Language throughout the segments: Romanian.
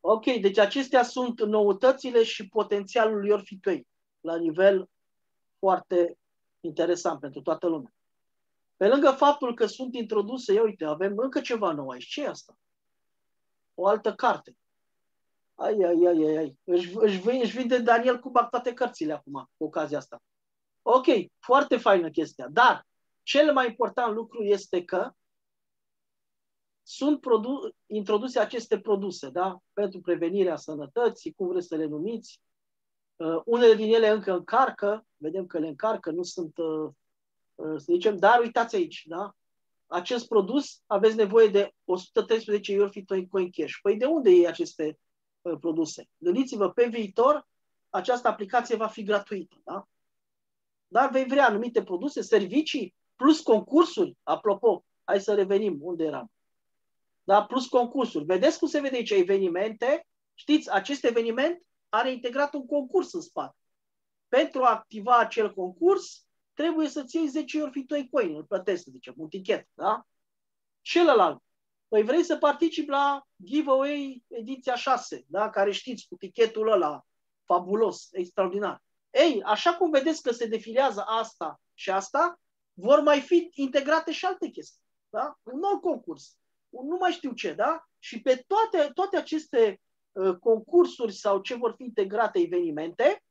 Ok, deci acestea sunt noutățile și potențialul Your Fit la nivel foarte interesant pentru toată lumea. Pe lângă faptul că sunt introduse, ia uite, avem încă ceva nou aici. Ce e asta? O altă carte. Ai. Își vinde Daniel Cubac toate cărțile acum, cu ocazia asta. Ok, foarte faină chestia. Dar cel mai important lucru este că sunt introduse aceste produse, da? Pentru prevenirea sănătății, cum vreți să le numiți. Unele din ele încă încarcă, vedem că le încarcă, nu sunt, să zicem, dar uitați aici, da? Acest produs aveți nevoie de 113 Your Fit Coin Cash. Păi de unde e aceste produse? Gândiți-vă, pe viitor, această aplicație va fi gratuită, da? Dar vei vrea anumite produse, servicii, plus concursuri. Apropo, hai să revenim unde eram. Da? Plus concursuri. Vedeți cum se vede aici evenimente? Știți, acest eveniment are integrat un concurs în spate. Pentru a activa acel concurs, trebuie să-ți iei 10 Your Fit Coin, îl plătesc, să zicem, un tichet, da? Celălalt. Păi vrei să participi la giveaway ediția 6, da? Care știți, cu tichetul ăla fabulos, extraordinar. Ei, așa cum vedeți că se defilează asta și asta, vor mai fi integrate și alte chestii, da? Un nou concurs, nu mai știu ce, da? Și pe toate aceste concursuri sau ce vor fi integrate evenimente,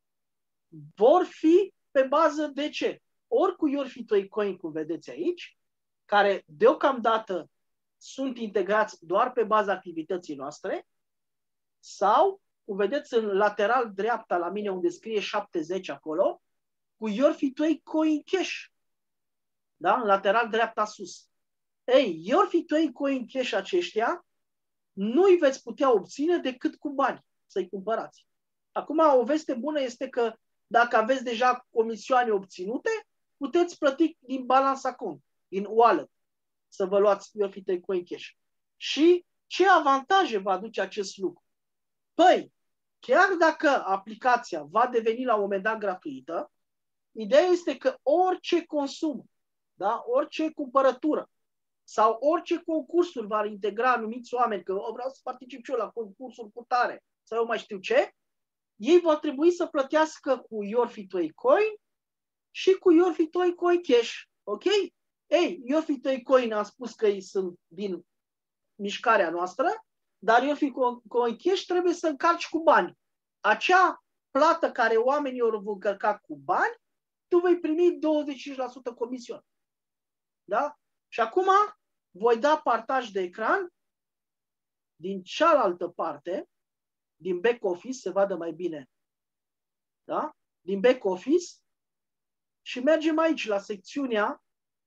vor fi pe bază de ce? Ori cu Your Fit Coin, cum vedeți aici, care deocamdată sunt integrați doar pe baza activității noastre, sau, cum vedeți în lateral dreapta la mine unde scrie 70 acolo, cu Your Fit Coin Cash. Da? În lateral dreapta sus. Ei, Your Fit Coin Cash aceștia nu îi veți putea obține decât cu bani să-i cumpărați. Acum, o veste bună este că dacă aveți deja comisioane obținute, puteți plăti din balance account, din wallet, să vă luați Your Fit Coin Cash. Și ce avantaje va aduce acest lucru? Păi, chiar dacă aplicația va deveni la un moment dat gratuită, ideea este că orice consum, da? Orice cumpărătură sau orice concursuri va integra anumiți oameni, că vreau să particip și eu la concursuri cu tare, sau eu mai știu ce, ei vor trebui să plătească cu Your Fit Coin și cu Your Fit Coin Cash. Ok? Ei, Your Fit Coin am spus că ei sunt din mișcarea noastră, dar Your Fit Coin Cash trebuie să încarci cu bani. Acea plată care oamenii o vor încărca cu bani, tu vei primi 25% comision. Da? Și acum voi da partaj de ecran din cealaltă parte, din back office, se vadă mai bine. Da? Din back office și mergem aici la secțiunea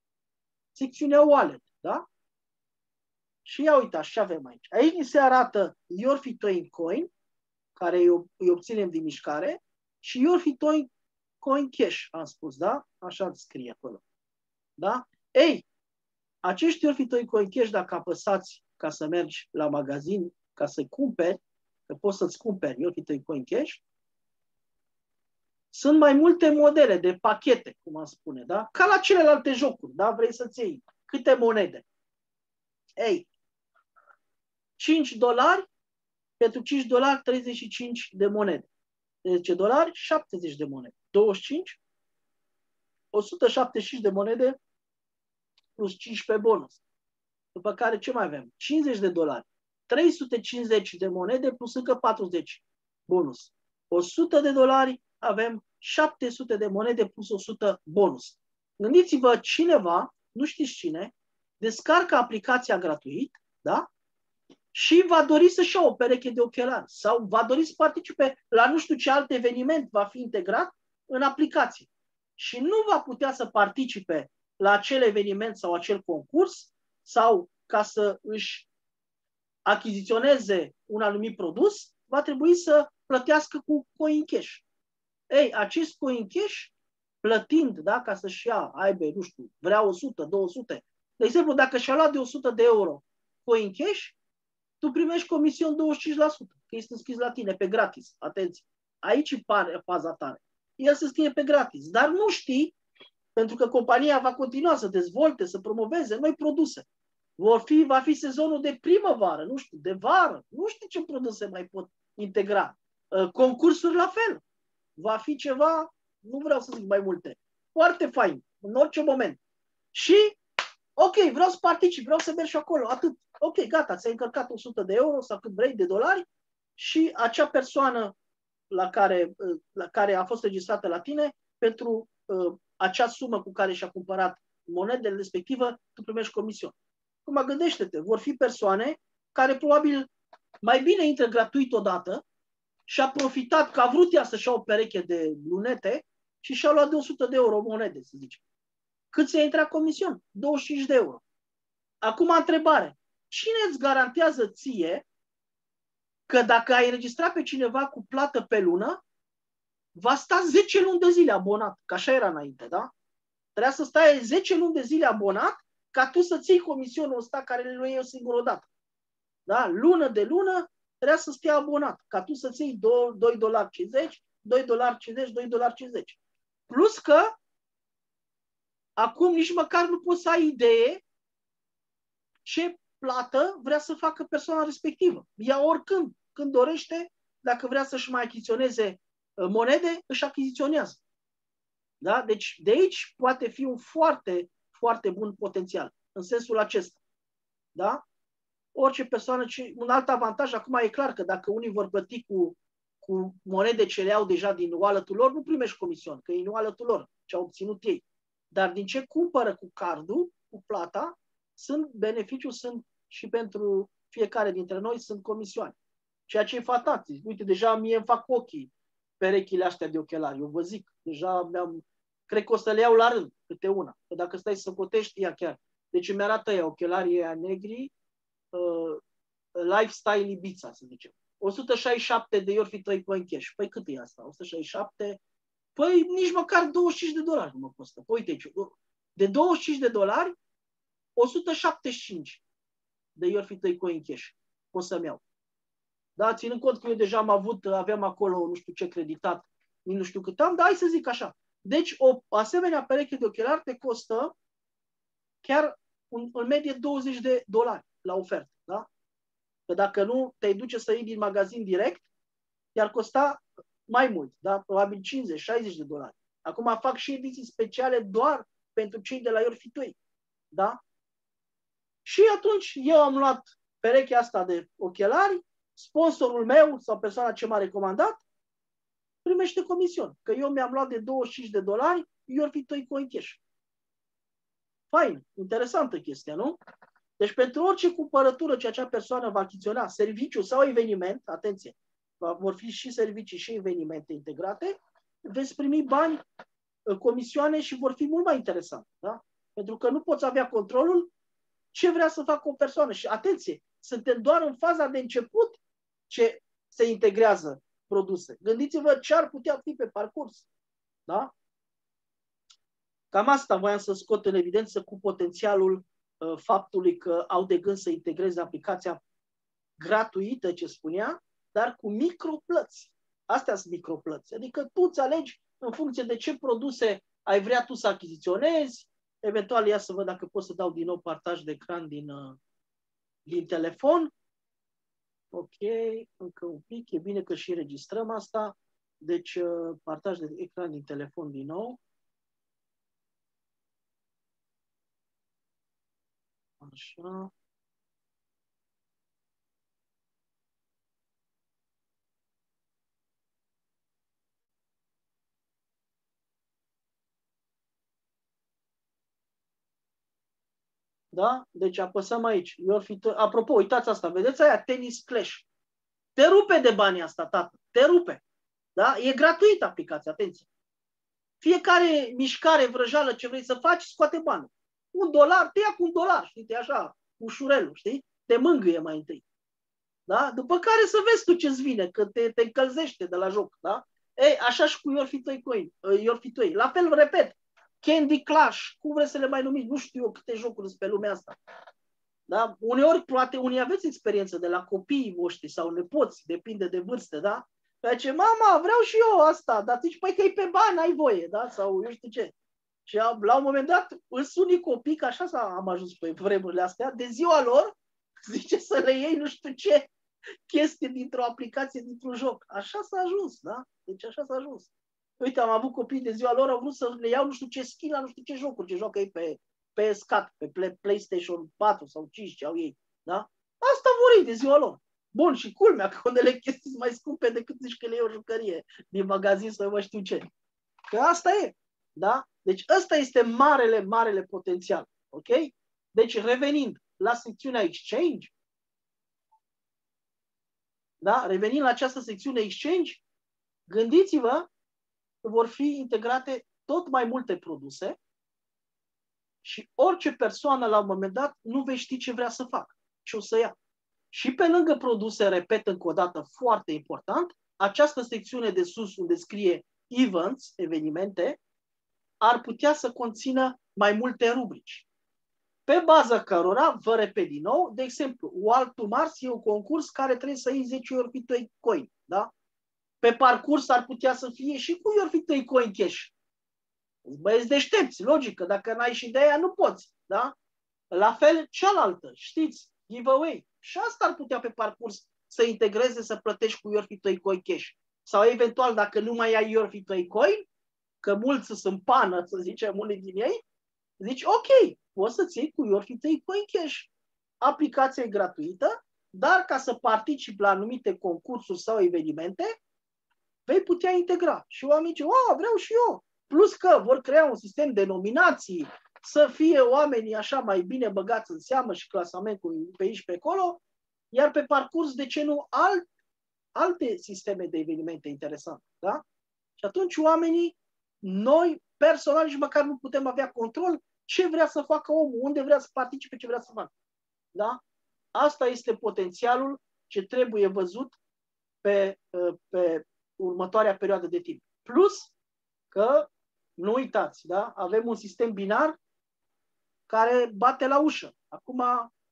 wallet. Da? Și ia uitați ce avem aici. Aici ni se arată Your Fit Coin, care îi obținem din mișcare, și Your Fit Coin Cash, am spus, da? Așa scrie acolo. Da? Ei, acești Your Fit Coin Cash, dacă apăsați ca să mergi la magazin, ca să cumperi, că poți să-ți cumperi Your Fit Coin Cash, sunt mai multe modele de pachete, cum am spune, da? Ca la celelalte jocuri, da? Vrei să-ți iei câte monede? Ei, $5, pentru $5, 35 de monede. $10, 70 de monede. 25, 175 de monede plus 15 bonus. După care ce mai avem? $50, 350 de monede plus încă 40 bonus. $100 avem 700 de monede plus 100 bonus. Gândiți-vă, cineva, nu știți cine, descarcă aplicația gratuit, da? Și va dori să-și ia o pereche de ochelari sau va dori să participe la nu știu ce alt eveniment va fi integrat în aplicație. Și nu va putea să participe la acel eveniment sau acel concurs sau ca să își achiziționeze un anumit produs, va trebui să plătească cu Coin Cash. Ei, acest Coin Cash, plătind, da, ca să-și ia, aibă, nu știu, vrea 100, 200. De exemplu, dacă și-a luat de 100 de euro Coin Cash, tu primești comision 25%, că este scris la tine pe gratis. Atenție, aici pare faza tare. El se scrie pe gratis, dar nu știi, pentru că compania va continua să dezvolte, să promoveze noi produse. Va fi sezonul de primăvară, nu știu, de vară. Nu știu ce produse mai pot integra. Concursuri la fel. Va fi ceva, nu vreau să zic mai multe. Foarte fain, în orice moment. Și, ok, vreau să particip, vreau să merg și acolo, atât. Ok, gata, ți-ai încărcat 100 de euro sau cât vrei de dolari și acea persoană la care a fost registrată la tine, pentru acea sumă cu care și-a cumpărat monedele respectivă, tu primești comision. Acum gândește-te, vor fi persoane care probabil mai bine intră gratuit odată și a profitat că a vrut ea să-și ia o pereche de lunete și și-a luat de 100 de euro monede, să zicem. Cât ți-a intrat comision? 25 de euro. Acum întrebare. Cine îți garantează ție că dacă ai înregistrat pe cineva cu plată pe lună, va sta 10 luni de zile abonat, că așa era înainte, da? Trebuia să stai 10 luni de zile abonat ca tu să ții comisionul ăsta care le luai eu singur o dată. Da? Lună de lună trebuia să stai abonat, ca tu să-ți iei $2,50, $2,50, $2,50. Plus că acum nici măcar nu poți să ai idee ce plată vrea să facă persoana respectivă. Ea oricând, când dorește, dacă vrea să-și mai achiziționeze monede, își achiziționează. Da? Deci de aici poate fi un foarte, foarte bun potențial, în sensul acesta. Da? Orice persoană, un alt avantaj, acum e clar că dacă unii vor plăti cu monede ce le au deja din wallet-ul lor, nu primești comision, că e în wallet-ul lor, ce au obținut ei. Dar din ce cumpără cu cardul, cu plata, beneficiul sunt și pentru fiecare dintre noi sunt comisioane. Ceea ce e fantastic. Uite, deja mie îmi fac ochii perechile astea de ochelari. Eu vă zic, deja cred că o să le iau la rând, câte una. Că dacă stai să cotești, ea chiar. Deci mi arată ea ochelarii ăia negri, Lifestyle Ibiza, să zicem. 167 de euro fi 3 coin cash. Păi cât e asta? 167? Păi nici măcar $25 nu mă costă. Păi uite aici, de $25, 175 de euro fi 3 coin cash. O să-mi iau. Da? Ținând cont că eu deja aveam acolo nu știu ce creditat, nu știu cât am, dar hai să zic așa. Deci o asemenea pereche de ochelari te costă chiar în medie $20 la ofertă. Da? Că dacă nu te duce să iei din magazin direct, i-ar costa mai mult, da? Probabil $50-60. Acum fac și ediții speciale doar pentru cei de la Your Fit Way. Da? Și atunci eu am luat perechea asta de ochelari, sponsorul meu sau persoana ce m-a recomandat primește comision. Că eu mi-am luat de $25 Your Fit Way coin cash. Fain, interesantă chestia, nu? Deci pentru orice cumpărătură ce acea persoană va achiziționa, serviciu sau eveniment, atenție, vor fi și servicii și evenimente integrate, veți primi bani, comisioane și vor fi mult mai interesante. Da? Pentru că nu poți avea controlul ce vrea să facă o persoană. Și atenție, suntem doar în faza de început ce se integrează produse. Gândiți-vă ce ar putea fi pe parcurs. Da? Cam asta voiam să scot în evidență cu potențialul faptului că au de gând să integreze aplicația gratuită, ce spunea, dar cu microplăți. Astea sunt microplăți. Adică tu îți alegi în funcție de ce produse ai vrea tu să achiziționezi. Eventual, ia să văd dacă pot să dau din nou partaj de ecran din telefon. Ok, încă un pic. E bine că și registrăm asta. Deci, partaj de ecran din telefon din nou. Așa. Da? Deci apăsăm aici. Apropo, uitați asta. Vedeți aia? Tennis Clash. Te rupe de banii asta, tată. Te rupe. Da? E gratuit aplicația, atenție. Fiecare mișcare, vrăjală ce vrei să faci, scoate bani. $1, te ia cu $1, știi? Te așa, ușurelul, știi? Te mângâie mai întâi. Da? După care să vezi tu ce-ți vine, că te încălzește de la joc. Da? Ei, așa și cu Your Fit Way. La fel, repet, Candy Crush, cum vreți să le mai numiți, nu știu eu câte jocuri sunt pe lumea asta. Da? Uneori, poate unii aveți experiență de la copiii voștri sau nepoți, depinde de vârstă, da? Pe ce, mama, vreau și eu asta, dar zici, păi că e pe bani, ai voie, da? Sau eu știu ce. Și la un moment dat îți unii copii, că așa am ajuns pe vremurile astea, de ziua lor, zice să le iei nu știu ce chestie dintr-o aplicație, dintr-un joc. Așa s-a ajuns, da? Deci așa s-a ajuns. Uite, am avut copii de ziua lor, au vrut să le iau nu știu ce skin la nu știu ce jocuri, ce joacă ei pe SCAT, pe PlayStation 4 sau 5 ce au ei, da? Asta vor ei de ziua lor. Bun, și culmea că unele chestii sunt mai scumpe decât zici că le iei o jucărie din magazin sau mă știu ce. Că asta e, da? Deci ăsta este marele potențial, ok? Deci revenind la secțiunea Exchange, da? Revenind la această secțiune Exchange, gândiți-vă că vor fi integrate tot mai multe produse și orice persoană la un moment dat nu vei ști ce vrea să facă, ce o să ia. Și pe lângă produse, repet încă o dată, foarte important, această secțiune de sus unde scrie Events, evenimente, ar putea să conțină mai multe rubrici. Pe baza cărora, vă repet din nou, de exemplu, Walk to Mars e un concurs care trebuie să iei 10 Your Fit Coin, da? Pe parcurs ar putea să fie și cu Your Fit Coin Cash. Băieți deștepți, logică, dacă n-ai și de aia nu poți, da? La fel, cealaltă, știți, giveaway. Și asta ar putea pe parcurs să integreze, să plătești cu Your Fit Coin Cash. Sau eventual, dacă nu mai ai Your Fit Coin, că mulți sunt în pană, să zicem, unii din ei, zici, ok, poți să-ți iei cu Your Fit Coin Cash. Aplicația e gratuită, dar ca să participi la anumite concursuri sau evenimente, vei putea integra. Și oamenii zic, vreau și eu. Plus că vor crea un sistem de nominații, să fie oamenii așa mai bine băgați în seamă și clasamentul pe aici pe acolo, iar pe parcurs, de ce nu, alte sisteme de evenimente interesante. Da? Și atunci oamenii, noi personal nici măcar nu putem avea control ce vrea să facă omul, unde vrea să participe, ce vrea să facă. Da? Asta este potențialul ce trebuie văzut pe următoarea perioadă de timp. Plus că, nu uitați, da? Avem un sistem binar care bate la ușă. Acum,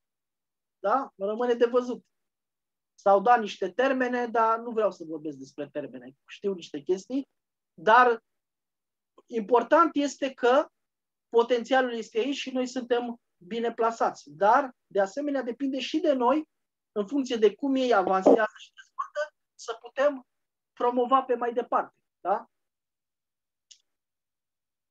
da? Rămâne de văzut. S-au dat niște termene, dar nu vreau să vorbesc despre termene. Știu niște chestii, dar important este că potențialul este aici și noi suntem bine plasați. Dar, de asemenea, depinde și de noi, în funcție de cum ei avansează și dezvoltă, să putem promova pe mai departe. Da?